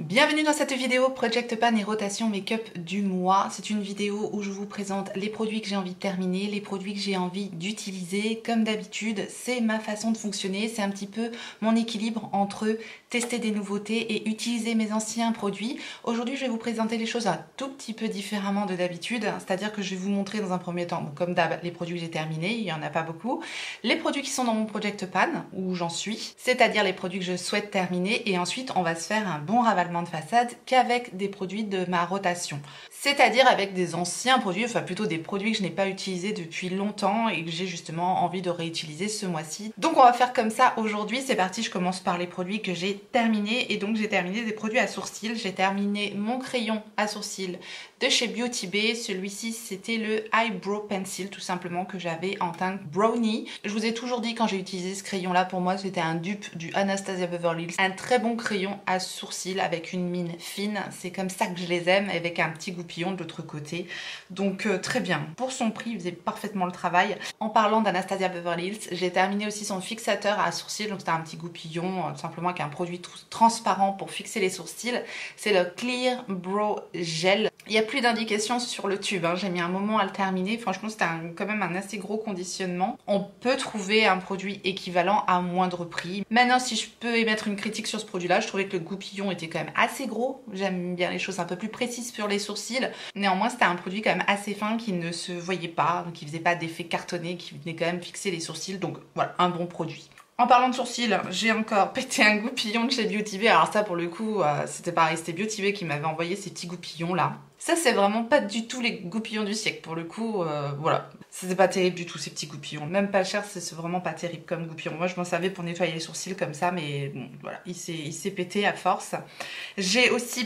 Bienvenue dans cette vidéo Project Pan et rotation make-up du mois. C'est une vidéo où je vous présente les produits que j'ai envie de terminer, les produits que j'ai envie d'utiliser. Comme d'habitude, c'est ma façon de fonctionner, c'est un petit peu mon équilibre entre tester des nouveautés et utiliser mes anciens produits. Aujourd'hui, je vais vous présenter les choses un tout petit peu différemment de d'habitude, c'est-à-dire que je vais vous montrer dans un premier temps, bon, comme d'hab, les produits que j'ai terminés, il n'y en a pas beaucoup, les produits qui sont dans mon Project Pan, où j'en suis, c'est-à-dire les produits que je souhaite terminer, et ensuite on va se faire un bon ravalement de façade qu'avec des produits de ma rotation. C'est-à-dire avec des anciens produits, enfin plutôt des produits que je n'ai pas utilisés depuis longtemps et que j'ai justement envie de réutiliser ce mois-ci. Donc on va faire comme ça aujourd'hui, c'est parti, je commence par les produits que j'ai terminés. Et donc j'ai terminé des produits à sourcils. J'ai terminé mon crayon à sourcils de chez Beauty Bay. Celui-ci c'était le Eyebrow Pencil tout simplement que j'avais en teinte Brownie. Je vous ai toujours dit quand j'ai utilisé ce crayon là, pour moi c'était un dupe du Anastasia Beverly Hills. Un très bon crayon à sourcils avec une mine fine, c'est comme ça que je les aime, avec un petit goupillon de l'autre côté. Donc très bien, pour son prix il faisait parfaitement le travail. En parlant d'Anastasia Beverly Hills, j'ai terminé aussi son fixateur à sourcils, donc c'était un petit goupillon tout simplement avec un produit transparent pour fixer les sourcils. C'est le Clear Brow Gel. Il n'y a plus d'indications sur le tube, hein. J'ai mis un moment à le terminer, franchement c'était quand même un assez gros conditionnement. On peut trouver un produit équivalent à moindre prix. Maintenant, si je peux émettre une critique sur ce produit là, je trouvais que le goupillon était quand même assez gros. J'aime bien les choses un peu plus précises sur les sourcils. Néanmoins c'était un produit quand même assez fin qui ne se voyait pas, qui faisait pas d'effet cartonné, qui venait quand même fixer les sourcils, donc voilà, un bon produit. En parlant de sourcils, j'ai encore pété un goupillon de chez Beauty Bay. Alors ça pour le coup, c'était pareil, c'était Beauty Bay qui m'avait envoyé ces petits goupillons là. Ça c'est vraiment pas du tout les goupillons du siècle pour le coup, voilà. C'était pas terrible du tout ces petits goupillons. Même pas cher, c'est vraiment pas terrible comme goupillon. Moi je m'en servais pour nettoyer les sourcils comme ça, mais bon voilà, il s'est pété à force. J'ai aussi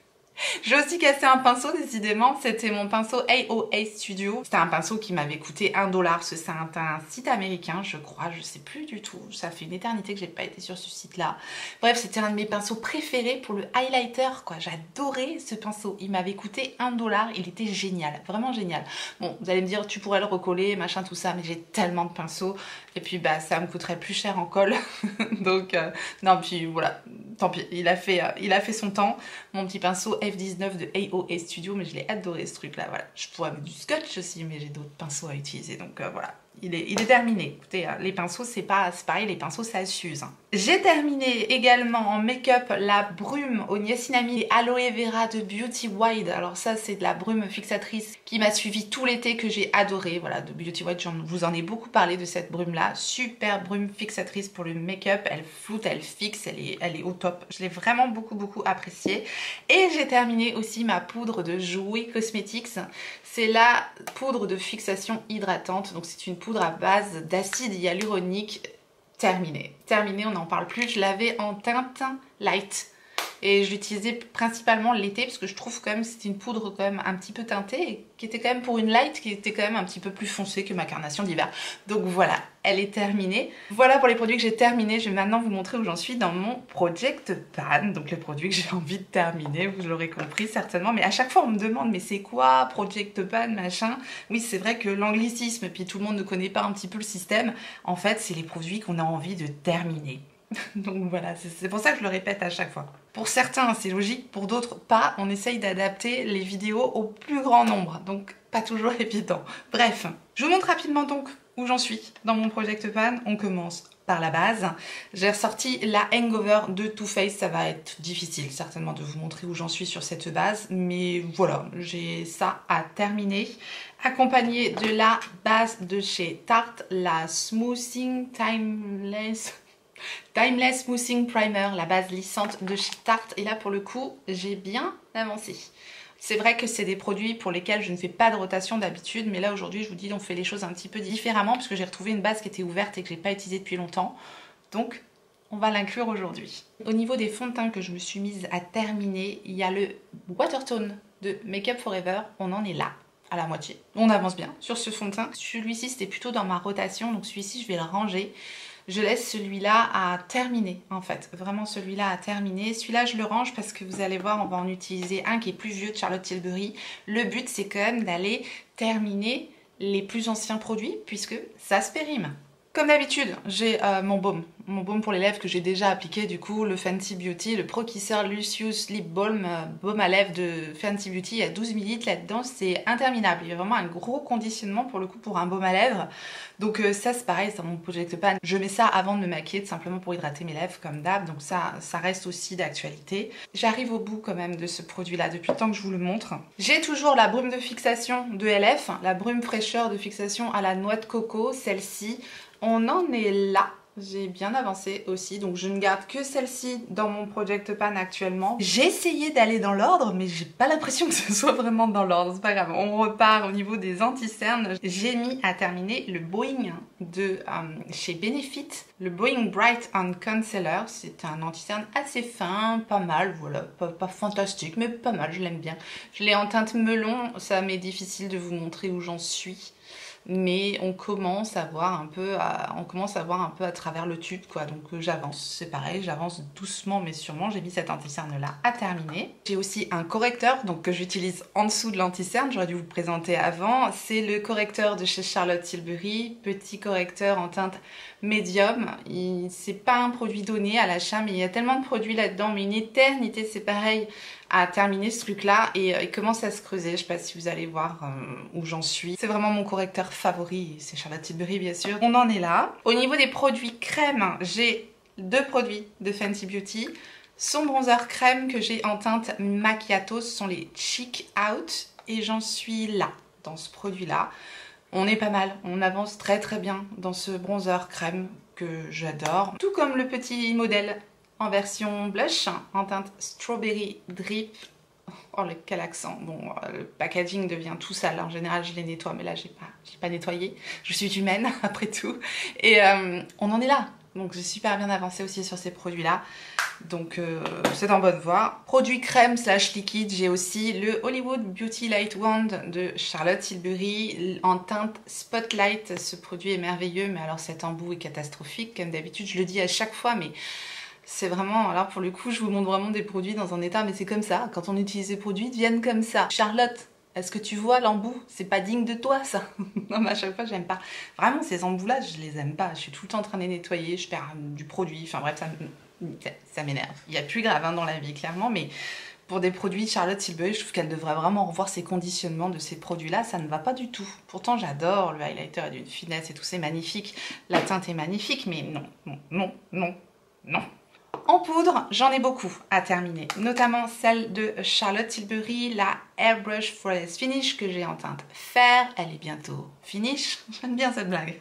cassé un pinceau, décidément, c'était mon pinceau AOA Studio. C'était un pinceau qui m'avait coûté 1 $, c'est un site américain, je crois, je sais plus du tout. Ça fait une éternité que j'ai pas été sur ce site-là. Bref, c'était un de mes pinceaux préférés pour le highlighter, quoi. J'adorais ce pinceau. Il m'avait coûté 1 $, il était génial, vraiment génial. Bon, vous allez me dire, tu pourrais le recoller, machin, tout ça, mais j'ai tellement de pinceaux. Et puis, bah, ça me coûterait plus cher en colle. Donc, non, puis voilà, tant pis, il a fait son temps. Mon petit pinceau F19 de AOA Studio, mais je l'ai adoré ce truc là, voilà. Je pourrais mettre du scotch aussi, mais j'ai d'autres pinceaux à utiliser, donc voilà. Il est terminé. Écoutez, les pinceaux, c'est pareil, les pinceaux ça s'use. J'ai terminé également en make-up la brume au niacinamide et aloe vera de Beauty Wide. Alors ça, c'est de la brume fixatrice qui m'a suivi tout l'été, que j'ai adoré. Voilà, de Beauty Wide, vous en ai beaucoup parlé de cette brume-là. Super brume fixatrice pour le make-up. Elle floute, elle fixe, elle est au top. Je l'ai vraiment beaucoup appréciée. Et j'ai terminé aussi ma poudre de Jouer Cosmetics. C'est la poudre de fixation hydratante. Donc c'est une poudre à base d'acide hyaluronique. Terminée, on n'en parle plus. Je l'avais en teinte light et je l'utilisais principalement l'été parce que je trouve quand même que c'était une poudre quand même un petit peu teintée et qui était quand même pour une light qui était quand même un petit peu plus foncée que ma carnation d'hiver. Donc voilà, elle est terminée. Voilà pour les produits que j'ai terminés. Je vais maintenant vous montrer où j'en suis dans mon Project Pan. Donc les produits que j'ai envie de terminer, vous l'aurez compris certainement. Mais à chaque fois on me demande mais c'est quoi Project Pan machin. Oui, c'est vrai que l'anglicisme, puis tout le monde ne connaît pas un petit peu le système. En fait, c'est les produits qu'on a envie de terminer. Donc voilà, c'est pour ça que je le répète à chaque fois. Pour certains c'est logique, pour d'autres pas. On essaye d'adapter les vidéos au plus grand nombre, donc pas toujours évident. Bref, je vous montre rapidement donc où j'en suis dans mon Project Pan. On commence par la base. J'ai ressorti la Hangover de Too Faced. Ça va être difficile certainement de vous montrer où j'en suis sur cette base, mais voilà, j'ai ça à terminer. Accompagné de la base de chez Tarte, la Smoothing Timeless Smoothing Primer, la base lissante de chez Tarte. Et là pour le coup j'ai bien avancé. C'est vrai que c'est des produits pour lesquels je ne fais pas de rotation d'habitude, mais là aujourd'hui je vous dis on fait les choses un petit peu différemment parce que j'ai retrouvé une base qui était ouverte et que j'ai pas utilisée depuis longtemps. Donc on va l'inclure aujourd'hui. Au niveau des fonds de teint que je me suis mise à terminer, il y a le Watertone de Make Up For Ever. On en est là, à la moitié. On avance bien sur ce fond de teint. Celui-ci c'était plutôt dans ma rotation, donc celui-ci je vais le ranger. Je laisse celui-là à terminer en fait, vraiment celui-là à terminer. Celui-là je le range parce que vous allez voir, on va en utiliser un qui est plus vieux de Charlotte Tilbury. Le but c'est quand même d'aller terminer les plus anciens produits puisque ça se périme. Comme d'habitude, j'ai mon baume pour les lèvres que j'ai déjà appliqué du coup, le Fenty Beauty, le Pro Kisser Lucius Lip Balm, baume à lèvres de Fenty Beauty, il y a 12 ml là-dedans, c'est interminable, il y a vraiment un gros conditionnement pour le coup pour un baume à lèvres, donc ça c'est pareil, c'est mon Project Pan, je mets ça avant de me maquiller simplement pour hydrater mes lèvres comme d'hab, donc ça reste aussi d'actualité. J'arrive au bout quand même de ce produit là depuis le temps que je vous le montre. J'ai toujours la brume de fixation de LF, la brume fraîcheur de fixation à la noix de coco, celle-ci. On en est là, j'ai bien avancé aussi, donc je ne garde que celle-ci dans mon Project Pan actuellement. J'ai essayé d'aller dans l'ordre, mais j'ai pas l'impression que ce soit vraiment dans l'ordre, c'est pas grave. On repart au niveau des anti-cernes. J'ai mis à terminer le Boing de chez Benefit, le Boing Bright and Concealer. C'est un anti-cerne assez fin, pas mal, voilà, pas fantastique, mais pas mal, je l'aime bien. Je l'ai en teinte melon, ça m'est difficile de vous montrer où j'en suis. Mais on commence à voir un peu à travers le tube quoi, donc j'avance, c'est pareil, j'avance doucement mais sûrement. J'ai mis cet anti-cerne là à terminer. J'ai aussi un correcteur donc que j'utilise en dessous de l'anti-cerne, j'aurais dû vous le présenter avant, c'est le correcteur de chez Charlotte Tilbury, petit correcteur en teinte médium. C'est pas un produit donné à l'achat mais il y a tellement de produits là-dedans, mais une éternité, c'est pareil à terminer ce truc là et il commence à se creuser. Je sais pas si vous allez voir où j'en suis. C'est vraiment mon correcteur favori, c'est Charlotte Tilbury bien sûr. On en est là. Au niveau des produits crème, j'ai deux produits de Fenty Beauty. Son bronzer crème que j'ai en teinte macchiato, ce sont les Cheek Out et j'en suis là dans ce produit là. On est pas mal, on avance très très bien dans ce bronzer crème que j'adore. Tout comme le petit modèle en version blush, en teinte Strawberry Drip. Oh, quel accent. Bon, le packaging devient tout sale. En général, je les nettoie, mais là, j'ai pas nettoyé. Je suis humaine, après tout. Et on en est là. Donc, j'ai super bien avancé aussi sur ces produits-là. Donc, c'est en bonne voie. Produit crème / liquide, j'ai aussi le Hollywood Beauty Light Wand de Charlotte Tilbury en teinte Spotlight. Ce produit est merveilleux, mais alors cet embout est catastrophique. Comme d'habitude, je le dis à chaque fois, mais c'est vraiment, alors pour le coup, je vous montre vraiment des produits dans un état, mais c'est comme ça. Quand on utilise ces produits, ils deviennent comme ça. Charlotte, est-ce que tu vois l'embout? C'est pas digne de toi, ça. Non, mais à chaque fois, j'aime pas. Vraiment, ces embouts-là, je les aime pas. Je suis tout le temps en train de les nettoyer, je perds du produit. Enfin bref, ça m'énerve. Il y a plus grave dans la vie, clairement, mais pour des produits Charlotte Tilbury, je trouve qu'elle devrait vraiment revoir ses conditionnements de ces produits-là. Ça ne va pas du tout. Pourtant, j'adore. Le highlighter est d'une finesse et tout, c'est magnifique. La teinte est magnifique, mais non, non, non, non, non. En poudre, j'en ai beaucoup à terminer, notamment celle de Charlotte Tilbury, la Airbrush Flawless Finish que j'ai en teinte fer. Elle est bientôt finish. J'aime bien cette blague.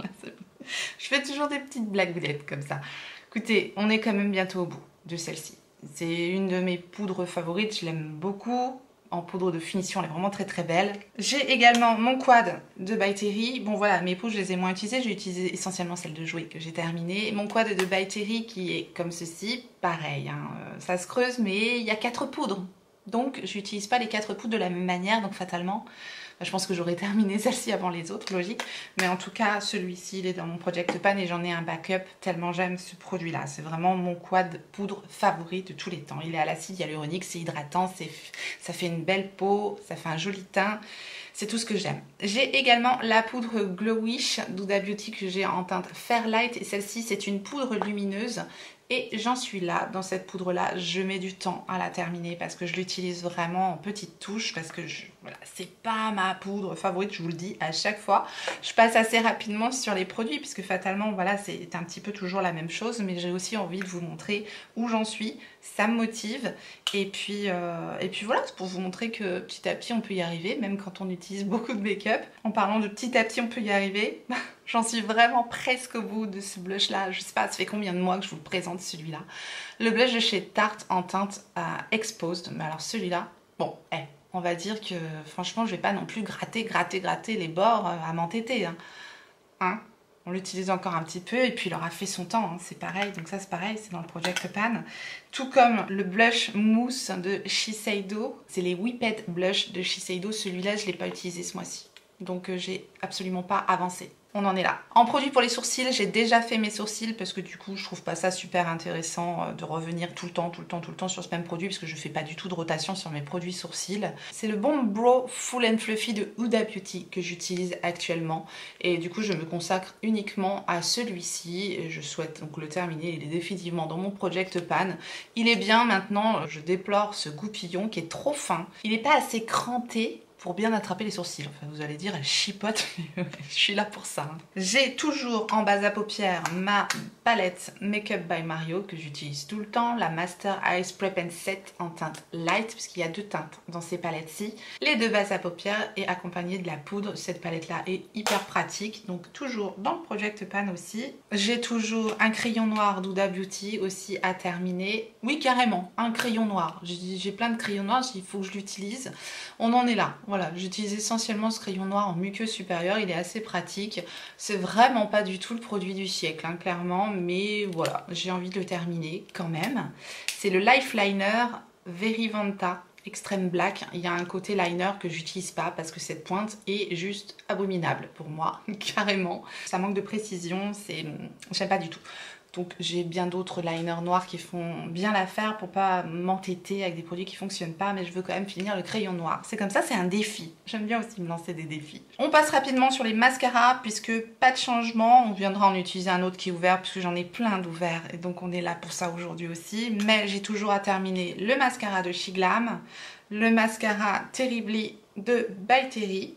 Je fais toujours des petites blaguettes comme ça. Écoutez, on est quand même bientôt au bout de celle-ci. C'est une de mes poudres favorites, je l'aime beaucoup. En poudre de finition, elle est vraiment très très belle. J'ai également mon quad de By Terry. Bon voilà, mes poudres je les ai moins utilisées, j'ai utilisé essentiellement celle de jouer que j'ai terminée. Mon quad de By Terry qui est comme ceci, pareil, hein, ça se creuse mais il y a 4 poudres. Donc j'utilise pas les 4 poudres de la même manière, donc fatalement, je pense que j'aurais terminé celle-ci avant les autres, logique. Mais en tout cas, celui-ci, il est dans mon Project Pan et j'en ai un backup tellement j'aime ce produit-là. C'est vraiment mon quad poudre favori de tous les temps. Il est à l'acide hyaluronique, c'est hydratant, ça fait une belle peau, ça fait un joli teint. C'est tout ce que j'aime. J'ai également la poudre Glowish d'Huda Beauty que j'ai en teinte Fairlight. Et celle-ci, c'est une poudre lumineuse. Et j'en suis là, dans cette poudre-là, je mets du temps à la terminer parce que je l'utilise vraiment en petites touches parce que voilà, c'est pas ma poudre favorite, je vous le dis à chaque fois. Je passe assez rapidement sur les produits puisque fatalement, voilà, c'est un petit peu toujours la même chose, mais j'ai aussi envie de vous montrer où j'en suis, ça me motive. Et puis voilà, c'est pour vous montrer que petit à petit, on peut y arriver, même quand on utilise beaucoup de make-up. En parlant de petit à petit, on peut y arriver. J'en suis vraiment presque au bout de ce blush là, je sais pas, ça fait combien de mois que je vous le présente celui-là. Le blush de chez Tarte en teinte Exposed, mais alors celui-là, bon, on va dire que franchement je vais pas non plus gratter les bords à m'entêter. Hein, on l'utilise encore un petit peu et puis il aura fait son temps, hein, c'est pareil, donc ça c'est pareil, c'est dans le Project Pan. Tout comme le blush mousse de Shiseido, c'est les Whipped Blush de Shiseido, celui-là je l'ai pas utilisé ce mois-ci. Donc j'ai absolument pas avancé. on en est là. En produit pour les sourcils, j'ai déjà fait mes sourcils parce que du coup je trouve pas ça super intéressant de revenir tout le temps sur ce même produit parce que je fais pas du tout de rotation sur mes produits sourcils. C'est le Bomb Brow Full and Fluffy de Huda Beauty que j'utilise actuellement et du coup je me consacre uniquement à celui-ci et je souhaite donc le terminer. Il est définitivement dans mon project pan. Il est bien maintenant, je déplore ce goupillon qui est trop fin. Il n'est pas assez cranté pour bien attraper les sourcils. Enfin, vous allez dire, elle chipote, mais je suis là pour ça. J'ai toujours en base à paupières ma palette Makeup by Mario que j'utilise tout le temps, la Master Eyes Prep and Set en teinte light, puisqu'il y a deux teintes dans ces palettes-ci. Les deux bases à paupières et accompagnées de la poudre. Cette palette-là est hyper pratique, donc toujours dans le Project Pan aussi. J'ai toujours un crayon noir d'Huda Beauty aussi à terminer. Oui, carrément, un crayon noir. J'ai plein de crayons noirs, il faut que je l'utilise. On en est là. Voilà, j'utilise essentiellement ce crayon noir en muqueuse supérieure, il est assez pratique. C'est vraiment pas du tout le produit du siècle, hein, clairement, mais voilà, j'ai envie de le terminer quand même. C'est le Life Liner Verivanta Extreme Black. Il y a un côté liner que j'utilise pas parce que cette pointe est juste abominable pour moi, carrément. Ça manque de précision, j'aime pas du tout. Donc j'ai bien d'autres liners noirs qui font bien l'affaire pour pas m'entêter avec des produits qui fonctionnent pas, mais je veux quand même finir le crayon noir. C'est comme ça, c'est un défi. J'aime bien aussi me lancer des défis. On passe rapidement sur les mascaras puisque pas de changement. On viendra en utiliser un autre qui est ouvert puisque j'en ai plein d'ouverts et donc on est là pour ça aujourd'hui aussi. Mais j'ai toujours à terminer le mascara de She Glam, le mascara Terribly de By Terry,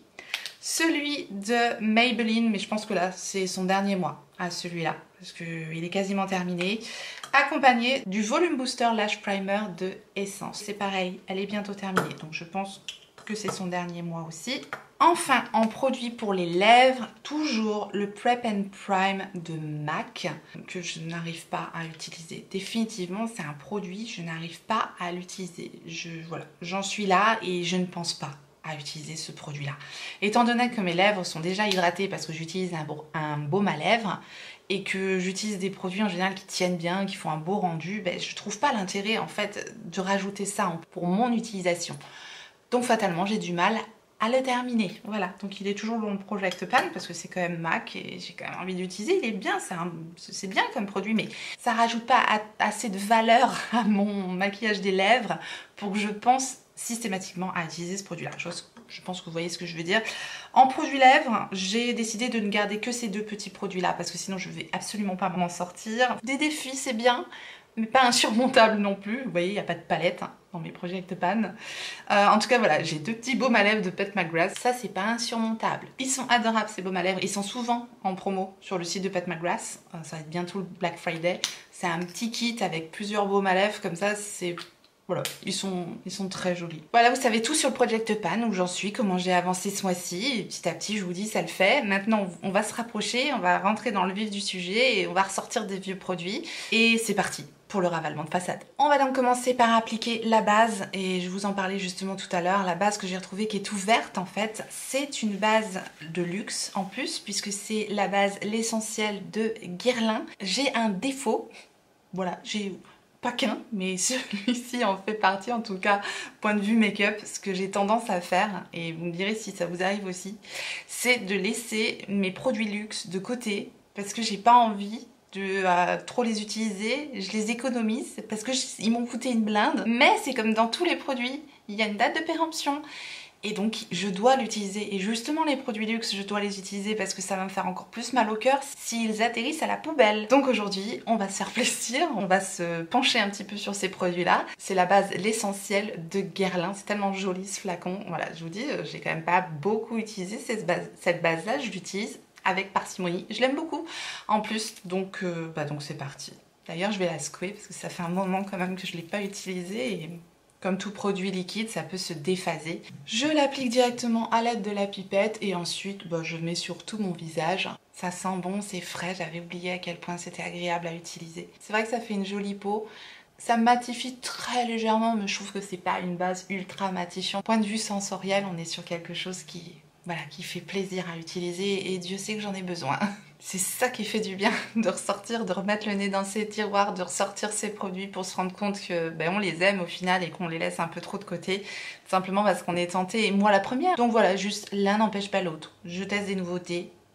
celui de Maybelline, mais je pense que là c'est son dernier mois à celui-là parce qu'il est quasiment terminé, accompagné du Volume Booster Lash Primer de Essence. C'est pareil, elle est bientôt terminée, donc je pense que c'est son dernier mois aussi. Enfin, en produit pour les lèvres, toujours le Prep and Prime de MAC que je n'arrive pas à utiliser. Définitivement, c'est un produit, je n'arrive pas à l'utiliser. Voilà, j'en suis là et je ne pense pas à utiliser ce produit là. Étant donné que mes lèvres sont déjà hydratées parce que j'utilise un baume à lèvres et que j'utilise des produits en général qui tiennent bien, qui font un beau rendu, ben, je trouve pas l'intérêt en fait de rajouter ça pour mon utilisation. Donc fatalement j'ai du mal à le terminer. Voilà, donc il est toujours dans le Project Pan parce que c'est quand même MAC et j'ai quand même envie d'utiliser. Il est bien, c'est bien comme produit, mais ça rajoute pas assez de valeur à mon maquillage des lèvres pour que je pense systématiquement à utiliser ce produit là. Je pense que vous voyez ce que je veux dire. En produit lèvres, j'ai décidé de ne garder que ces deux petits produits là parce que sinon je vais absolument pas m'en sortir. Des défis c'est bien, mais pas insurmontable non plus. Vous voyez, il n'y a pas de palette hein, dans mes Project Pan. En tout cas, voilà, j'ai deux petits baumes à lèvres de Pat McGrath. Ça, c'est pas insurmontable. Ils sont adorables, ces baumes à lèvres. Ils sont souvent en promo sur le site de Pat McGrath. Ça va être bientôt le Black Friday. C'est un petit kit avec plusieurs baumes à lèvres. Comme ça, c'est... Voilà, ils sont très jolis. Voilà, vous savez tout sur le Project Pan, où j'en suis, comment j'ai avancé ce mois-ci. Petit à petit, je vous dis, ça le fait. Maintenant, on va se rapprocher, on va rentrer dans le vif du sujet et on va ressortir des vieux produits. Et c'est parti pour le ravalement de façade. On va donc commencer par appliquer la base, et je vous en parlais justement tout à l'heure, la base que j'ai retrouvée qui est ouverte en fait. C'est une base de luxe en plus, puisque c'est la base L'Essentiel de Guerlain. J'ai un défaut, voilà, j'ai... pas qu'un, mais celui-ci en fait partie, en tout cas point de vue make-up. Ce que j'ai tendance à faire, et vous me direz si ça vous arrive aussi, c'est de laisser mes produits luxe de côté parce que j'ai pas envie de trop les utiliser. Je les économise parce que ils m'ont coûté une blinde, mais c'est comme dans tous les produits, il y a une date de péremption. Et donc je dois l'utiliser, et justement les produits luxe je dois les utiliser parce que ça va me faire encore plus mal au cœur s'ils atterrissent à la poubelle. Donc aujourd'hui on va se faire plaisir, on va se pencher un petit peu sur ces produits là. C'est la base L'Essentiel de Guerlain, c'est tellement joli ce flacon. Voilà, je vous dis, j'ai quand même pas beaucoup utilisé cette base là, je l'utilise avec parcimonie, je l'aime beaucoup en plus, donc c'est parti. D'ailleurs je vais la secouer parce que ça fait un moment quand même que je l'ai pas utilisée et... comme tout produit liquide, ça peut se déphaser. Je l'applique directement à l'aide de la pipette et ensuite je mets sur tout mon visage. Ça sent bon, c'est frais, j'avais oublié à quel point c'était agréable à utiliser. C'est vrai que ça fait une jolie peau. Ça matifie très légèrement, mais je trouve que c'est pas une base ultra matifiante. Point de vue sensoriel, on est sur quelque chose qui fait plaisir à utiliser et Dieu sait que j'en ai besoin. C'est ça qui fait du bien, de ressortir, de remettre le nez dans ses tiroirs, de ressortir ses produits pour se rendre compte que on les aime au final et qu'on les laisse un peu trop de côté, simplement parce qu'on est tenté, et moi la première. Donc voilà, juste l'un n'empêche pas l'autre. Je teste des nouveautés,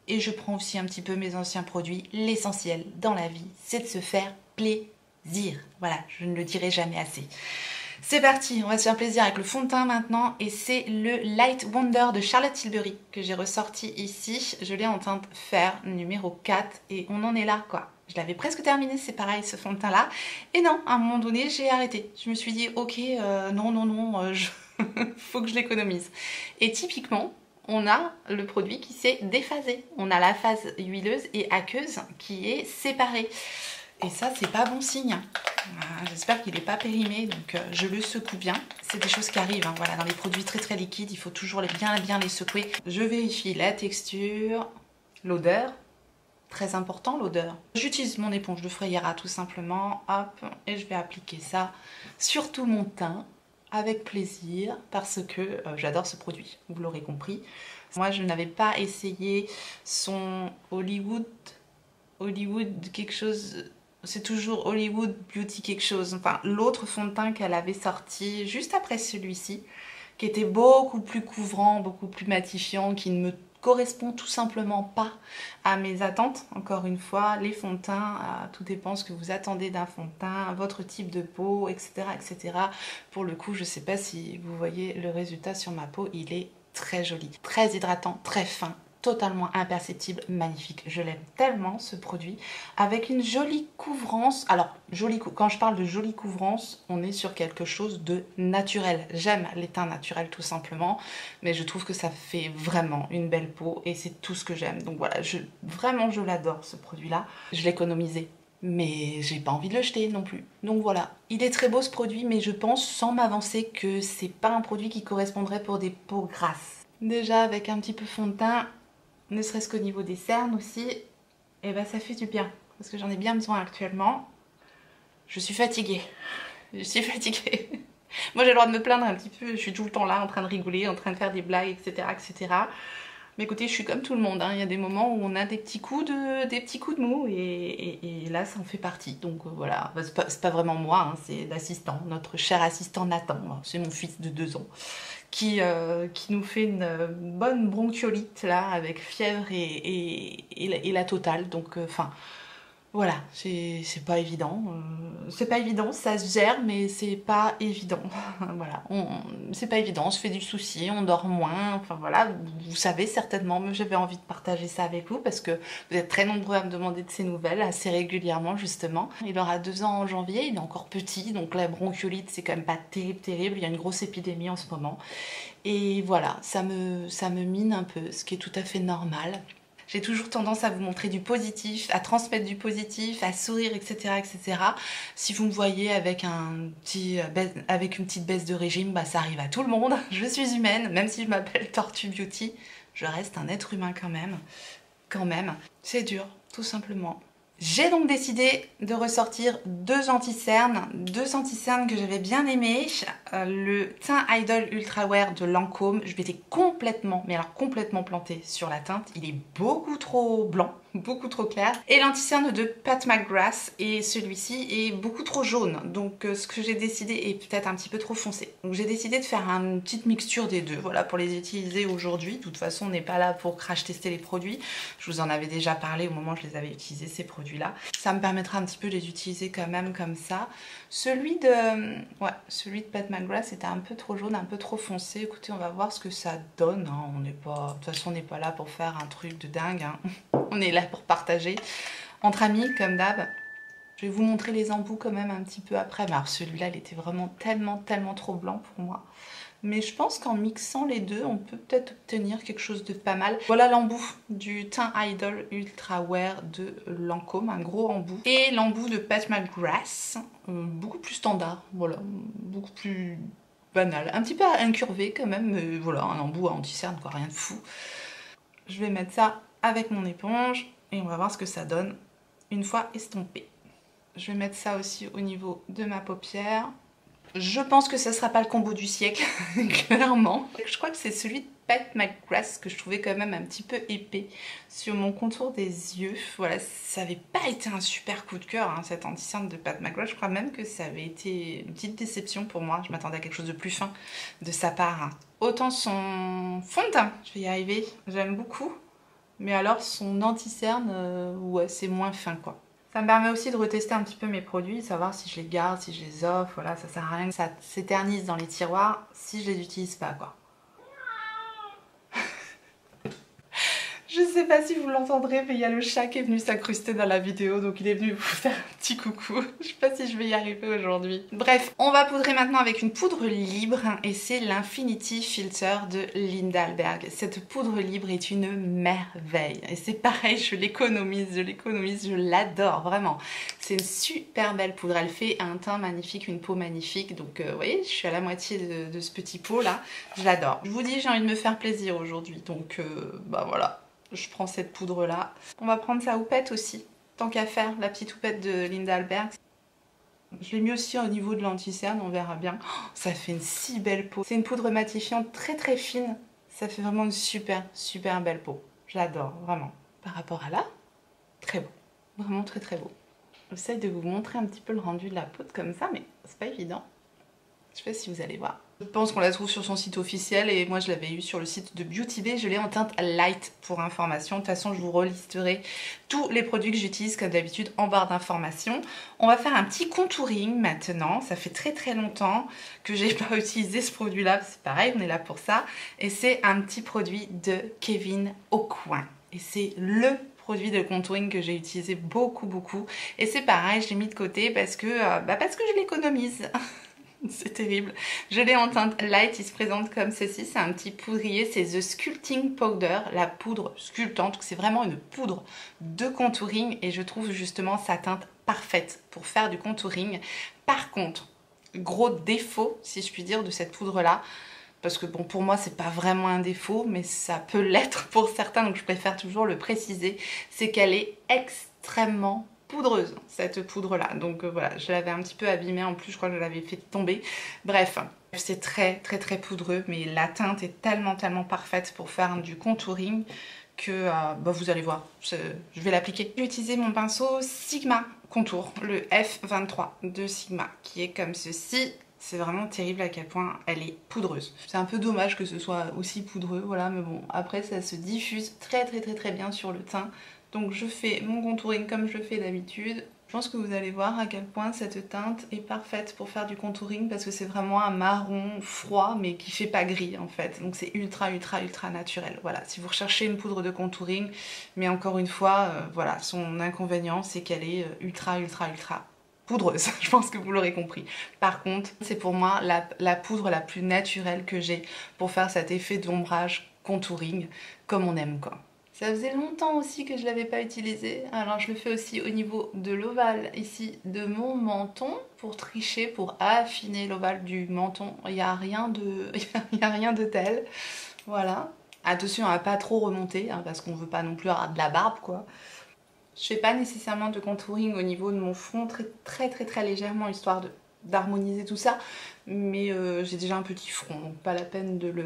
et je prends aussi un petit peu mes anciens produits. L'essentiel dans la vie, c'est de se faire plaisir. Voilà, je ne le dirai jamais assez. C'est parti, on va se faire plaisir avec le fond de teint maintenant et c'est le Light Wonder de Charlotte Tilbury que j'ai ressorti ici. Je l'ai en teinte fer numéro 4 et on en est là quoi. Je l'avais presque terminé, c'est pareil ce fond de teint là. Et non, à un moment donné, j'ai arrêté. Je me suis dit ok, non, faut que je l'économise. Et typiquement, on a le produit qui s'est déphasé. On a la phase huileuse et aqueuse qui est séparée. Et ça, c'est pas bon signe. J'espère qu'il n'est pas périmé, donc je le secoue bien. C'est des choses qui arrivent, hein. Voilà, dans les produits très très liquides, il faut toujours bien les secouer. Je vérifie la texture, l'odeur, très important l'odeur. J'utilise mon éponge de Freyera tout simplement, hop, et je vais appliquer ça sur tout mon teint avec plaisir parce que j'adore ce produit, vous l'aurez compris. Moi, je n'avais pas essayé son Hollywood quelque chose... C'est toujours Hollywood Beauty quelque chose. Enfin, l'autre fond de teint qu'elle avait sorti juste après celui-ci, qui était beaucoup plus couvrant, beaucoup plus matifiant, qui ne me correspond tout simplement pas à mes attentes. Encore une fois, les fonds de teint, tout dépend ce que vous attendez d'un fond de teint, votre type de peau, etc., etc. Pour le coup, je ne sais pas si vous voyez le résultat sur ma peau, il est très joli, très hydratant, très fin, totalement imperceptible, magnifique. Je l'aime tellement ce produit, avec une jolie couvrance. Alors, quand je parle de jolie couvrance, on est sur quelque chose de naturel. J'aime les teints naturels tout simplement, mais je trouve que ça fait vraiment une belle peau et c'est tout ce que j'aime. Donc voilà, vraiment je l'adore ce produit-là. Je l'ai économisé, mais j'ai pas envie de le jeter non plus. Donc voilà, il est très beau ce produit, mais je pense sans m'avancer que c'est pas un produit qui correspondrait pour des peaux grasses. Déjà avec un petit peu fond de teint, ne serait-ce qu'au niveau des cernes aussi, et ben ça fait du bien, parce que j'en ai bien besoin actuellement. Je suis fatiguée, Moi j'ai le droit de me plaindre un petit peu, je suis tout le temps là en train de rigoler, en train de faire des blagues, etc. etc. Mais écoutez, je suis comme tout le monde, hein. Il y a des moments où on a des petits coups de mou et là ça en fait partie. Donc voilà, c'est pas vraiment moi, hein, c'est l'assistant, notre cher assistant Nathan, c'est mon fils de 2 ans. Qui nous fait une bonne bronchiolite là avec fièvre et la totale. Donc enfin voilà, c'est pas évident. C'est pas évident, ça se gère, mais c'est pas évident. Voilà, c'est pas évident, on se fait du souci, on dort moins. Enfin voilà, vous savez certainement, mais j'avais envie de partager ça avec vous parce que vous êtes très nombreux à me demander de ces nouvelles assez régulièrement justement. Il aura 2 ans en janvier, il est encore petit, donc la bronchiolite c'est quand même pas terrible. Il y a une grosse épidémie en ce moment. Et voilà, ça me mine un peu, ce qui est tout à fait normal. J'ai toujours tendance à vous montrer du positif, à transmettre du positif, à sourire, etc. etc. Si vous me voyez avec une petite baisse de régime, bah, ça arrive à tout le monde. Je suis humaine, même si je m'appelle Tortue Beauty, je reste un être humain quand même. C'est dur, tout simplement. J'ai donc décidé de ressortir 2 anti-cernes que j'avais bien aimés. Le teint Idol Ultra Wear de Lancôme, je m'étais complètement plantée sur la teinte. Il est beaucoup trop blanc, beaucoup trop clair. Et l'anti-cerne de Pat McGrath, et celui-ci est beaucoup trop jaune. Donc ce que j'ai décidé est peut-être un petit peu trop foncé. Donc j'ai décidé de faire une petite mixture des deux, voilà, pour les utiliser aujourd'hui. De toute façon, on n'est pas là pour crash tester les produits. Je vous en avais déjà parlé au moment où je les avais utilisés, ces produits là. Ça me permettra un petit peu de les utiliser quand même comme ça. Celui de Pat McGrath était un peu trop jaune, un peu trop foncé. Écoutez, on va voir ce que ça donne, hein. De toute façon, on n'est pas là pour faire un truc de dingue, hein. On est là pour partager entre amis comme d'hab. Je vais vous montrer les embouts quand même un petit peu après. Mais alors celui-là, il était vraiment tellement trop blanc pour moi. Mais je pense qu'en mixant les deux, on peut peut-être obtenir quelque chose de pas mal. Voilà l'embout du teint Idol Ultra Wear de Lancôme, un gros embout. Et l'embout de Pat McGrath, beaucoup plus standard, voilà, beaucoup plus banal. Un petit peu incurvé quand même, mais voilà, un embout à anti-cerne, quoi, rien de fou. Je vais mettre ça avec mon éponge et on va voir ce que ça donne une fois estompé. Je vais mettre ça aussi au niveau de ma paupière. Je pense que ça sera pas le combo du siècle, clairement. Je crois que c'est celui de Pat McGrath que je trouvais quand même un petit peu épais sur mon contour des yeux. Voilà, ça avait pas été un super coup de cœur, hein, cette anti-cerne de Pat McGrath. Je crois même que ça avait été une petite déception pour moi. Je m'attendais à quelque chose de plus fin de sa part. Autant son fond de teint, je vais y arriver, j'aime beaucoup. Mais alors son anti-cerne, ouais, c'est moins fin quoi. Ça me permet aussi de retester un petit peu mes produits, savoir si je les garde, si je les offre, voilà, ça sert à rien que ça s'éternise dans les tiroirs si je les utilise pas quoi. Je sais pas si vous l'entendrez, mais il y a le chat qui est venu s'incruster dans la vidéo, donc il est venu vous faire un petit coucou. Je sais pas si je vais y arriver aujourd'hui. Bref, on va poudrer maintenant avec une poudre libre, et c'est l'Infinity Filter de Lindalberg. Cette poudre libre est une merveille, et c'est pareil, je l'économise, je l'adore, vraiment. C'est une super belle poudre, elle fait un teint magnifique, une peau magnifique, donc vous voyez, je suis à la moitié de ce petit pot là, je l'adore. Je vous dis, j'ai envie de me faire plaisir aujourd'hui, donc bah voilà. Je prends cette poudre là. On va prendre sa houppette aussi, tant qu'à faire, la petite houppette de Lindalberg. Je l'ai mis aussi au niveau de l'anti-cerne, on verra bien. Oh, ça fait une si belle peau. C'est une poudre matifiante très très fine. Ça fait vraiment une super belle peau. Je l'adore, vraiment. Par rapport à là, très beau. Vraiment très très beau. J'essaie de vous montrer un petit peu le rendu de la poudre comme ça, mais c'est pas évident. Je sais pas si vous allez voir. Je pense qu'on la trouve sur son site officiel et moi je l'avais eu sur le site de Beauty Bay. Je l'ai en teinte light pour information. De toute façon, je vous relisterai tous les produits que j'utilise comme d'habitude en barre d'informations. On va faire un petit contouring maintenant. Ça fait très longtemps que j'ai pas utilisé ce produit-là. C'est pareil, on est là pour ça. Et c'est un petit produit de Kevyn Aucoin. Et c'est le produit de contouring que j'ai utilisé beaucoup. Et c'est pareil, je l'ai mis de côté parce que je l'économise. C'est terrible. Je l'ai en teinte light, il se présente comme ceci, c'est un petit poudrier, c'est The Sculpting Powder, la poudre sculptante, c'est vraiment une poudre de contouring et je trouve justement sa teinte parfaite pour faire du contouring. Par contre, gros défaut, si je puis dire, de cette poudre-là, parce que bon, pour moi, c'est pas vraiment un défaut, mais ça peut l'être pour certains, donc je préfère toujours le préciser, c'est qu'elle est extrêmement poudreuse, cette poudre là, donc voilà, je l'avais un petit peu abîmée en plus, je crois que je l'avais fait tomber. Bref, c'est très poudreux, mais la teinte est tellement parfaite pour faire du contouring que vous allez voir, je vais l'appliquer. J'ai utilisé mon pinceau Sigma Contour, le F23 de Sigma, qui est comme ceci. C'est vraiment terrible à quel point elle est poudreuse. C'est un peu dommage que ce soit aussi poudreux, voilà, mais bon, après ça se diffuse très bien sur le teint. Donc je fais mon contouring comme je le fais d'habitude. Je pense que vous allez voir à quel point cette teinte est parfaite pour faire du contouring parce que c'est vraiment un marron froid mais qui fait pas gris en fait. Donc c'est ultra naturel. Voilà, si vous recherchez une poudre de contouring, mais encore une fois, voilà, son inconvénient c'est qu'elle est ultra poudreuse, je pense que vous l'aurez compris. Par contre, c'est pour moi la poudre la plus naturelle que j'ai pour faire cet effet d'ombrage contouring comme on aime quoi. Ça faisait longtemps aussi que je ne l'avais pas utilisé, alors je le fais aussi au niveau de l'ovale ici de mon menton pour tricher, pour affiner l'ovale du menton. Il n'y a rien de tel, voilà. Attention à pas trop remonter hein, parce qu'on veut pas non plus avoir de la barbe quoi. Je fais pas nécessairement de contouring au niveau de mon front, très légèrement histoire d'harmoniser tout ça, mais j'ai déjà un petit front donc pas la peine de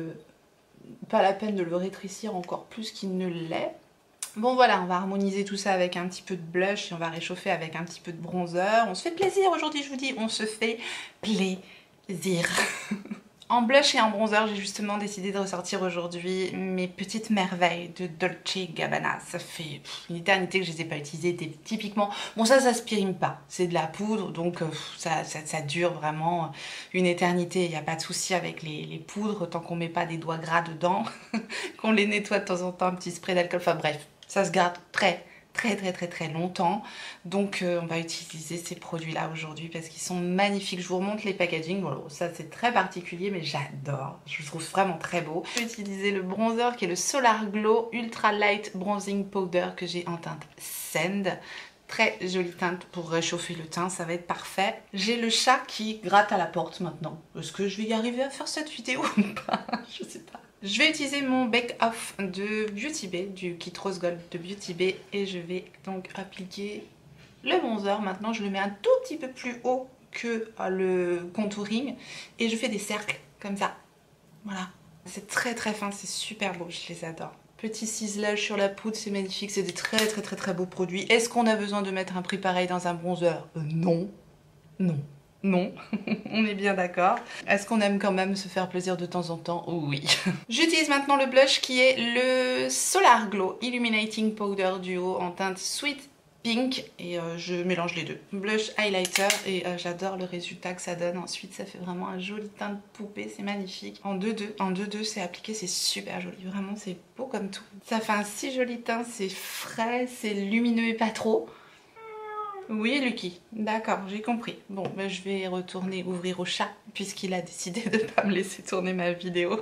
le rétrécir encore plus qu'il ne l'est. Bon voilà, on va harmoniser tout ça avec un petit peu de blush et on va réchauffer avec un petit peu de bronzer. On se fait plaisir aujourd'hui, je vous dis, on se fait plaisir. En blush et en bronzer, j'ai justement décidé de ressortir aujourd'hui mes petites merveilles de Dolce Gabbana. Ça fait une éternité que je les ai pas utilisées. Typiquement, bon ça se périme pas, c'est de la poudre, donc ça dure vraiment une éternité. Il n'y a pas de souci avec les poudres, tant qu'on met pas des doigts gras dedans, qu'on les nettoie de temps en temps, un petit spray d'alcool, enfin bref, ça se garde très longtemps. Donc on va utiliser ces produits là aujourd'hui parce qu'ils sont magnifiques. Je vous remonte les packaging. Bon, ça c'est très particulier mais j'adore, je le trouve vraiment très beau. Je vais utiliser le bronzer qui est le Solar Glow Ultra Light Bronzing Powder que j'ai en teinte Sand. Très jolie teinte pour réchauffer le teint, ça va être parfait. J'ai le chat qui gratte à la porte maintenant. Est-ce que je vais y arriver à faire cette vidéo ou pas? Je sais pas. Je vais utiliser mon Bake Off de Beauty Bay, du kit Rose Gold de Beauty Bay, et je vais donc appliquer le bronzer. Maintenant, je le mets un tout petit peu plus haut que le contouring et je fais des cercles comme ça. Voilà. C'est très fin, c'est super beau, je les adore. Petit ciselage sur la poudre, c'est magnifique, c'est des très beaux produits. Est-ce qu'on a besoin de mettre un prix pareil dans un bronzer? Non. Non. Non, on est bien d'accord. Est-ce qu'on aime quand même se faire plaisir de temps en temps? Oui. J'utilise maintenant le blush qui est le Solar Glow Illuminating Powder Duo en teinte Sweet Pink et je mélange les deux. Blush highlighter et j'adore le résultat que ça donne. Ensuite, ça fait vraiment un joli teint de poupée, c'est magnifique. En 2-2, c'est appliqué, c'est super joli. Vraiment, c'est beau comme tout. Ça fait un si joli teint, c'est frais, c'est lumineux et pas trop. Oui, Lucky. D'accord, j'ai compris. Bon, ben, je vais retourner ouvrir au chat puisqu'il a décidé de ne pas me laisser tourner ma vidéo.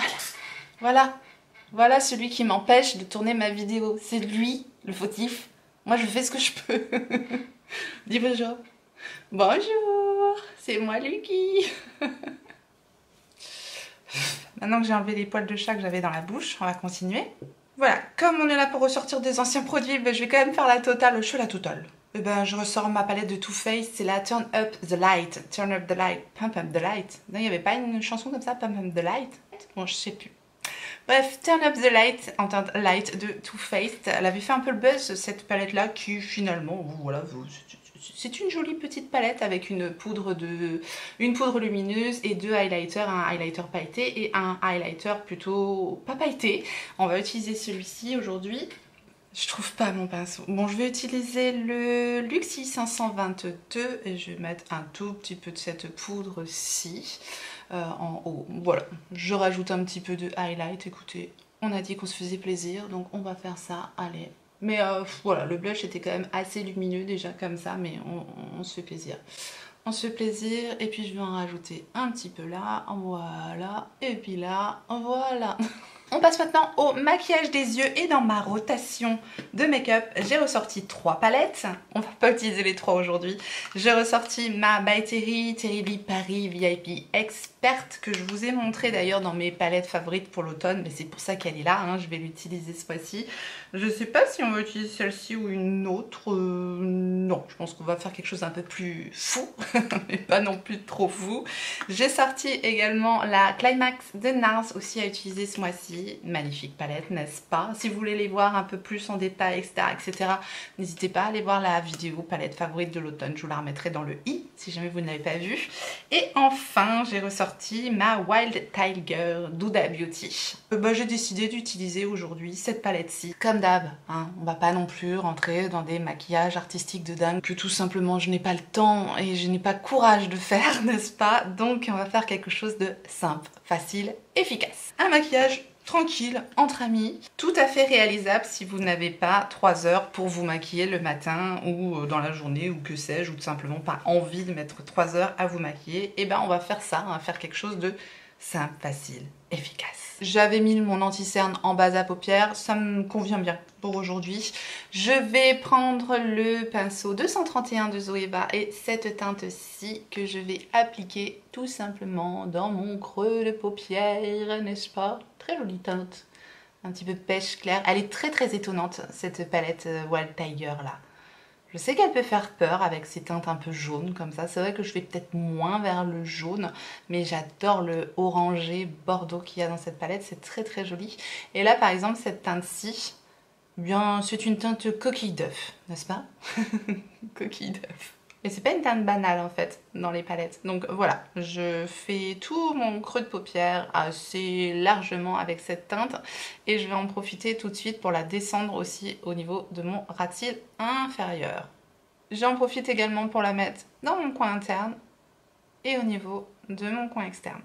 Voilà celui qui m'empêche de tourner ma vidéo. C'est lui, le fautif. Moi, je fais ce que je peux. Dis bonjour. Bonjour, c'est moi, Lucky. Maintenant que j'ai enlevé les poils de chat que j'avais dans la bouche, on va continuer. Voilà, comme on est là pour ressortir des anciens produits, ben, je vais quand même faire la totale. Je fais la totale. Et ben, je ressors ma palette de Too Faced, c'est la Turn Up the Light. Turn Up the Light, Pump Up the Light. Non, il n'y avait pas une chanson comme ça, Pump Up the Light? Bon, je sais plus. Bref, Turn Up the Light en teinte light de Too Faced. Elle avait fait un peu le buzz, cette palette-là, qui finalement, voilà, c'est une jolie petite palette avec une poudre lumineuse et deux highlighters, un highlighter pailleté et un highlighter plutôt pas pailleté. On va utiliser celui-ci aujourd'hui. Je trouve pas mon pinceau. Bon, je vais utiliser le Luxie 522 et je vais mettre un tout petit peu de cette poudre-ci en haut. Voilà, je rajoute un petit peu de highlight. Écoutez, on a dit qu'on se faisait plaisir, donc on va faire ça. Allez. Mais voilà, le blush était quand même assez lumineux déjà comme ça, mais on se fait plaisir. On se fait plaisir et puis je vais en rajouter un petit peu là, voilà, et puis là, voilà. On passe maintenant au maquillage des yeux et dans ma rotation de make-up, j'ai ressorti 3 palettes. On va pas utiliser les 3 aujourd'hui. J'ai ressorti ma By Terry, Terry Lee Paris VIP Experte que je vous ai montré d'ailleurs dans mes palettes favorites pour l'automne, mais c'est pour ça qu'elle est là, hein. Je vais l'utiliser ce fois-ci. Je sais pas si on va utiliser celle-ci ou une autre. Non, je pense qu'on va faire quelque chose d'un peu plus fou, mais pas non plus trop fou. J'ai sorti également la Climax de NARS aussi à utiliser ce mois-ci. Magnifique palette, n'est-ce pas? Si vous voulez les voir un peu plus en détail, etc., n'hésitez pas à aller voir la vidéo palette favorite de l'automne. Je vous la remettrai dans le i si jamais vous ne l'avez pas vue. Et enfin, j'ai ressorti ma Wild Tiger d'Huda Beauty. J'ai décidé d'utiliser aujourd'hui cette palette-ci. Comme d'hab, hein, on va pas non plus rentrer dans des maquillages artistiques de dingue que tout simplement je n'ai pas le temps et je n'ai pas courage de faire, n'est-ce pas? Donc on va faire quelque chose de simple, facile, efficace. Un maquillage tranquille, entre amis, tout à fait réalisable si vous n'avez pas 3 heures pour vous maquiller le matin ou dans la journée ou que sais-je, ou tout simplement pas envie de mettre 3 heures à vous maquiller. Et ben on va faire ça, on va faire quelque chose de simple, facile, efficace. J'avais mis mon anti-cerne en base à paupières, ça me convient bien pour aujourd'hui. Je vais prendre le pinceau 231 de Zoeva et cette teinte-ci que je vais appliquer tout simplement dans mon creux de paupière, n'est-ce pas? Très jolie teinte, un petit peu pêche clair. Elle est très étonnante cette palette Wild Tiger là. Je sais qu'elle peut faire peur avec ses teintes un peu jaunes comme ça. C'est vrai que je vais peut-être moins vers le jaune, mais j'adore le orangé bordeaux qu'il y a dans cette palette. C'est très joli. Et là, par exemple, cette teinte-ci, bien, c'est une teinte coquille d'œuf, n'est-ce pas? Coquille d'œuf. Et c'est pas une teinte banale en fait dans les palettes. Donc voilà, je fais tout mon creux de paupière assez largement avec cette teinte. Et je vais en profiter tout de suite pour la descendre aussi au niveau de mon ras de cils inférieur. J'en profite également pour la mettre dans mon coin interne et au niveau de mon coin externe.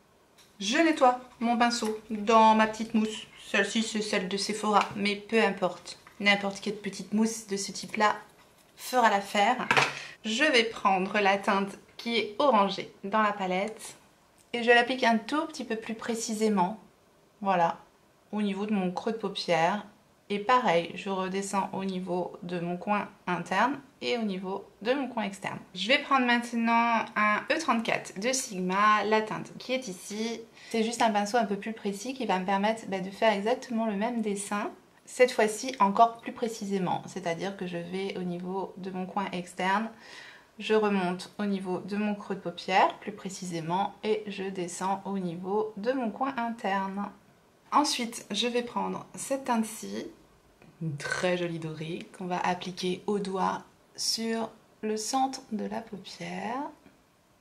Je nettoie mon pinceau dans ma petite mousse. Celle-ci c'est celle de Sephora, mais peu importe. N'importe quelle petite mousse de ce type-là fera l'affaire. Je vais prendre la teinte qui est orangée dans la palette et je l'applique un tout petit peu plus précisément, voilà, au niveau de mon creux de paupière. Et pareil, je redescends au niveau de mon coin interne et au niveau de mon coin externe. Je vais prendre maintenant un E34 de Sigma, la teinte qui est ici. C'est juste un pinceau un peu plus précis qui va me permettre de faire exactement le même dessin. Cette fois-ci encore plus précisément, c'est-à-dire que je vais au niveau de mon coin externe, je remonte au niveau de mon creux de paupière plus précisément et je descends au niveau de mon coin interne. Ensuite, je vais prendre cette teinte-ci, une très jolie dorée, qu'on va appliquer au doigt sur le centre de la paupière.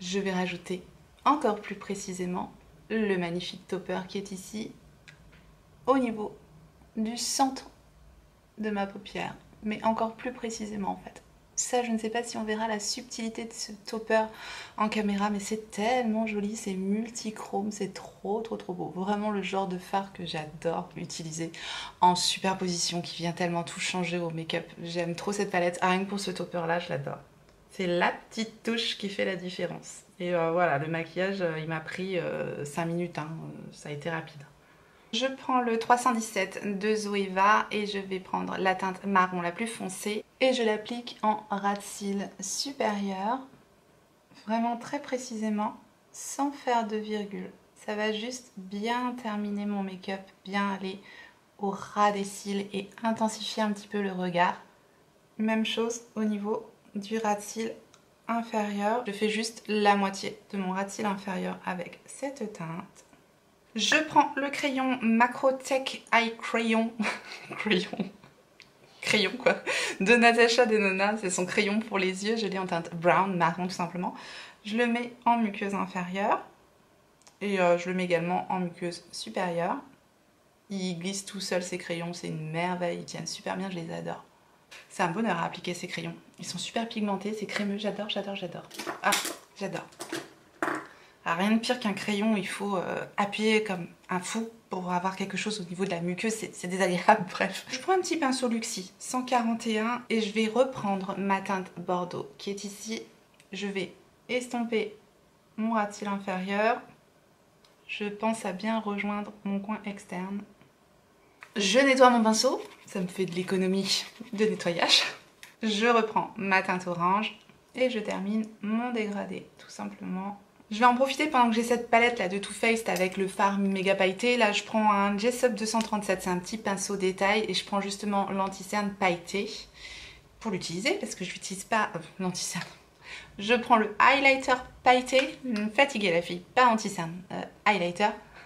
je vais rajouter encore plus précisément le magnifique topper qui est ici, au niveau du centre de ma paupière, mais encore plus précisément en fait. Ça, je ne sais pas si on verra la subtilité de ce topper en caméra, mais c'est tellement joli, c'est multichrome, c'est trop beau. Vraiment le genre de fard que j'adore utiliser en superposition, qui vient tellement tout changer au make-up. J'aime trop cette palette, rien que pour ce topper là, je l'adore. C'est la petite touche qui fait la différence. Et voilà, le maquillage, il m'a pris 5 minutes, hein, ça a été rapide. Je prends le 317 de Zoeva et je vais prendre la teinte marron la plus foncée et je l'applique en ras de cils supérieur, vraiment très précisément, sans faire de virgule. Ça va juste bien terminer mon make-up, bien aller au ras des cils et intensifier un petit peu le regard. Même chose au niveau du ras de cils inférieur. Je fais juste la moitié de mon ras de cils inférieur avec cette teinte. Je prends le crayon Macrotech Eye Crayon, crayon quoi, de Natasha Denona, c'est son crayon pour les yeux, je l'ai en teinte brown, marron tout simplement. Je le mets en muqueuse inférieure et je le mets également en muqueuse supérieure. Ils glissent tout seuls ces crayons, c'est une merveille, ils tiennent super bien, je les adore. C'est un bonheur à appliquer ces crayons, ils sont super pigmentés, c'est crémeux, j'adore. Ah, j'adore. Alors, rien de pire qu'un crayon, il faut appuyer comme un fou pour avoir quelque chose au niveau de la muqueuse, c'est désagréable, bref. Je prends un petit pinceau Luxie 141 et je vais reprendre ma teinte Bordeaux qui est ici. Je vais estomper mon ras de cils inférieur. Je pense à bien rejoindre mon coin externe. Je nettoie mon pinceau, ça me fait de l'économie de nettoyage. Je reprends ma teinte orange et je termine mon dégradé, tout simplement. Je vais en profiter pendant que j'ai cette palette là de Too Faced avec le fard méga pailleté. Là je prends un Jessup 237, c'est un petit pinceau détail et je prends justement l'anti-cerne pailleté pour l'utiliser parce que je n'utilise pas l'anti-cerne. Je prends le highlighter pailleté, fatiguée la fille, pas anti-cerne, highlighter.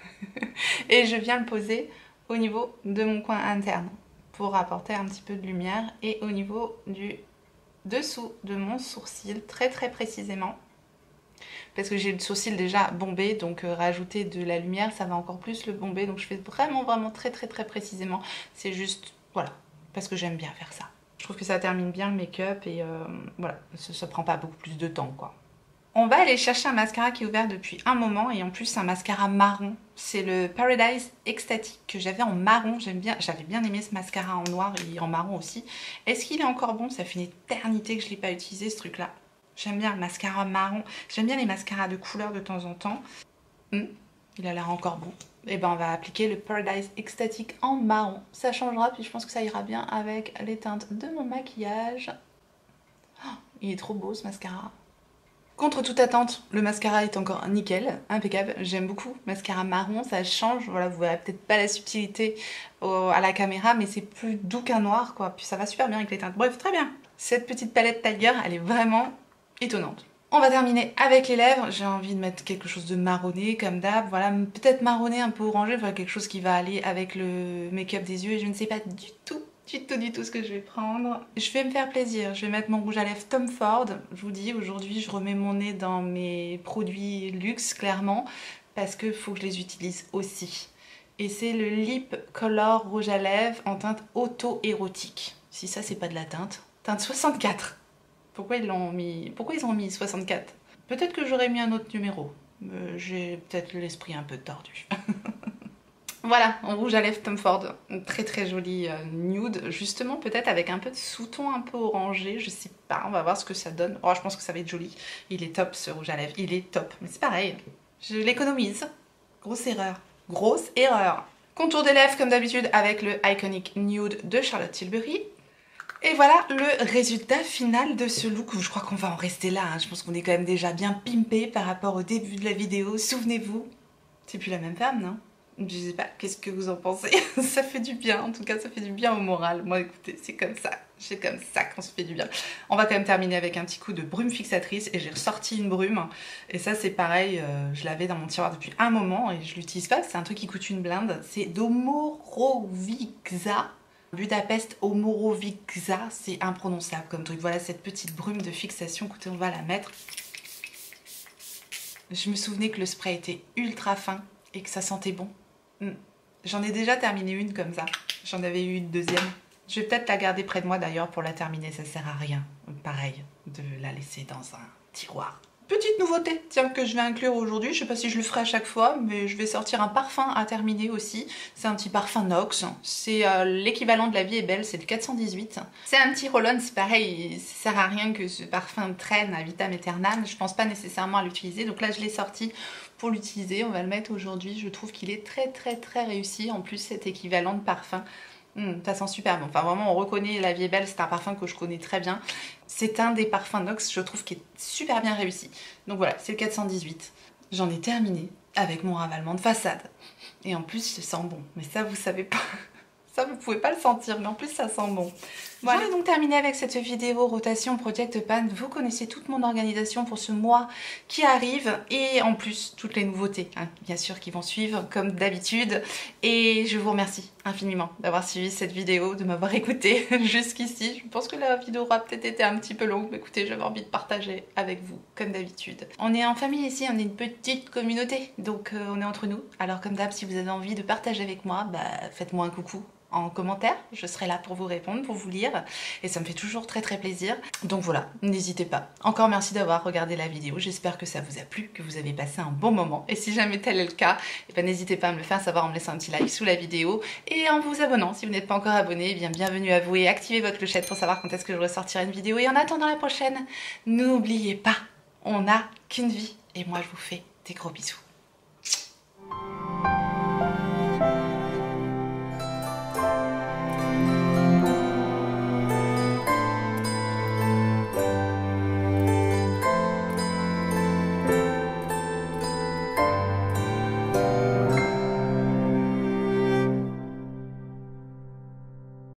Et je viens le poser au niveau de mon coin interne pour apporter un petit peu de lumière et au niveau du dessous de mon sourcil très précisément. Parce que j'ai le sourcil déjà bombé, donc rajouter de la lumière, ça va encore plus le bomber. Donc je fais vraiment très précisément. C'est juste, voilà, parce que j'aime bien faire ça. Je trouve que ça termine bien le make-up et voilà, ça prend pas beaucoup plus de temps, quoi. On va aller chercher un mascara qui est ouvert depuis un moment et en plus un mascara marron. C'est le Paradise Ecstatic que j'avais en marron. J'avais bien aimé ce mascara en noir et en marron aussi. Est-ce qu'il est encore bon? Ça fait une éternité que je ne l'ai pas utilisé ce truc-là. J'aime bien le mascara marron. J'aime bien les mascaras de couleur de temps en temps. Il a l'air encore bon. Et ben on va appliquer le Paradise Ecstatic en marron. Ça changera, puis je pense que ça ira bien avec les teintes de mon maquillage. Oh, il est trop beau ce mascara. Contre toute attente, le mascara est encore nickel, impeccable. J'aime beaucoup. Mascara marron, ça change. Voilà, vous verrez peut-être pas la subtilité à la caméra, mais c'est plus doux qu'un noir, quoi. Puis ça va super bien avec les teintes. Bref, très bien. Cette petite palette Tiger, elle est vraiment étonnante. On va terminer avec les lèvres. J'ai envie de mettre quelque chose de marronné, comme d'hab. Voilà, peut-être marronné, un peu orangé. Voilà, quelque chose qui va aller avec le make-up des yeux. Et je ne sais pas du tout ce que je vais prendre. Je vais me faire plaisir, je vais mettre mon rouge à lèvres Tom Ford. Je vous dis, aujourd'hui je remets mon nez dans mes produits luxe clairement parce qu'il faut que je les utilise aussi. Et c'est le Lip Color rouge à lèvres en teinte auto-érotique. Si ça c'est pas de la teinte. Teinte 64. Pourquoi ils ont mis 64? Peut-être que j'aurais mis un autre numéro. J'ai peut-être l'esprit un peu tordu. Voilà, en rouge à lèvres Tom Ford, très joli nude, justement peut-être avec un peu de sous-ton un peu orangé, je sais pas, on va voir ce que ça donne. Oh, je pense que ça va être joli, il est top ce rouge à lèvres, il est top, mais c'est pareil, je l'économise, grosse erreur. Contour des lèvres comme d'habitude avec le Iconic Nude de Charlotte Tilbury. Et voilà le résultat final de ce look, je crois qu'on va en rester là, hein. Je pense qu'on est quand même déjà bien pimpé par rapport au début de la vidéo, souvenez-vous, c'est plus la même femme, non? Je sais pas, qu'est-ce que vous en pensez? Ça fait du bien, en tout cas ça fait du bien au moral. Moi écoutez, c'est comme ça qu'on se fait du bien. On va quand même terminer avec un petit coup de brume fixatrice et j'ai ressorti une brume. Et ça c'est pareil, je l'avais dans mon tiroir depuis un moment et je l'utilise pas, c'est un truc qui coûte une blinde. C'est d'Omorovixa. Budapest Omorovixa, c'est imprononçable comme truc. Voilà cette petite brume de fixation, écoutez on va la mettre. Je me souvenais que le spray était ultra fin et que ça sentait bon. J'en ai déjà terminé une comme ça. J'en avais eu une deuxième. Je vais peut-être la garder près de moi d'ailleurs pour la terminer, ça sert à rien. Pareil, de la laisser dans un tiroir. Petite nouveauté, tiens, que je vais inclure aujourd'hui, je sais pas si je le ferai à chaque fois, mais je vais sortir un parfum à terminer aussi. C'est un petit parfum Nox, c'est l'équivalent de La Vie est belle, c'est le 418. C'est un petit roll-on, c'est pareil, ça sert à rien que ce parfum traîne à vitam aeternam, je pense pas nécessairement à l'utiliser, donc là je l'ai sorti pour l'utiliser, on va le mettre aujourd'hui, je trouve qu'il est très réussi, en plus cet équivalent de parfum. Ça sent super bon. Enfin, vraiment, on reconnaît La Vie est belle, c'est un parfum que je connais très bien. C'est un des parfums Nox, je trouve, qui est super bien réussi. Donc voilà, c'est le 418. J'en ai terminé avec mon ravalement de façade. Et en plus, je sens bon. Mais ça, vous savez pas. Ça, vous pouvez pas le sentir, mais en plus, ça sent bon. Voilà. J'en ai donc terminé avec cette vidéo rotation Project Pan. Vous connaissez toute mon organisation pour ce mois qui arrive. Et en plus, toutes les nouveautés, hein, bien sûr, qui vont suivre, comme d'habitude. Et je vous remercie infiniment d'avoir suivi cette vidéo, de m'avoir écouté jusqu'ici. Je pense que la vidéo aura peut-être été un petit peu longue, mais écoutez, j'avais envie de partager avec vous, comme d'habitude. On est en famille ici, on est une petite communauté, donc on est entre nous. Alors comme d'hab, si vous avez envie de partager avec moi, bah, faites-moi un coucou en commentaire, je serai là pour vous répondre, pour vous lire, et ça me fait toujours très plaisir. Donc voilà, n'hésitez pas. Encore merci d'avoir regardé la vidéo, j'espère que ça vous a plu, que vous avez passé un bon moment, et si jamais tel est le cas, eh ben, n'hésitez pas à me le faire savoir en me laissant un petit like sous la vidéo, et en vous abonnant. Si vous n'êtes pas encore abonné, eh bien bienvenue à vous, et activez votre clochette pour savoir quand est-ce que je ressortirai une vidéo, et en attendant la prochaine, n'oubliez pas, on n'a qu'une vie, et moi je vous fais des gros bisous.